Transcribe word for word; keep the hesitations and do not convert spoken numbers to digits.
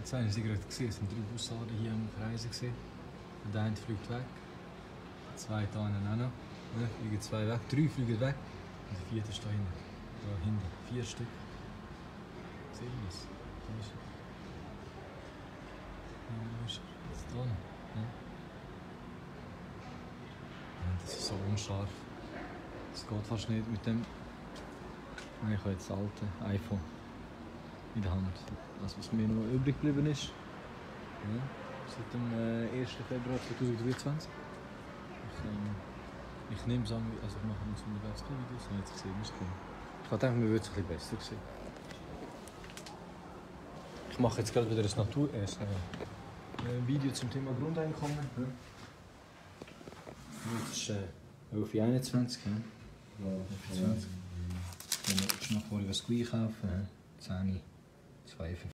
Jetzt haben Sie gerade gesehen, es sind drei Bussarden hier am Kreisen gesehen. Der eine fliegt weg, der zweite auch noch. Ja, fliegen zwei weg, drei fliegen weg und der vierte ist da hinten. Da hinten, vier Stück. Sehen Sie es? Da ist er. Ja, wo ist er? Jetzt dran. Ja. Ja, das ist so unscharf. Das geht fast nicht mit dem. Ich habe jetzt das alte iPhone in der Hand. Das, was mir noch übrig geblieben ist. Ja, seit dem äh, ersten Februar zweitausenddreiundzwanzig. Ich, ähm, ich nehme es an, also ich mache uns eine beste Videos, dann jetzt gesehen, ist cool. Ich habe gedacht, mir würde es ein bisschen besser sehen. Ich mache jetzt gerade wieder ein Natur äh, ein Video zum Thema Grundeinkommen. Ja. Das ist äh, elf Uhr einundzwanzig. Ja. elf Uhr zwanzig. Dann schnell was gleich kaufen. zehn Uhr zweiundfünfzig.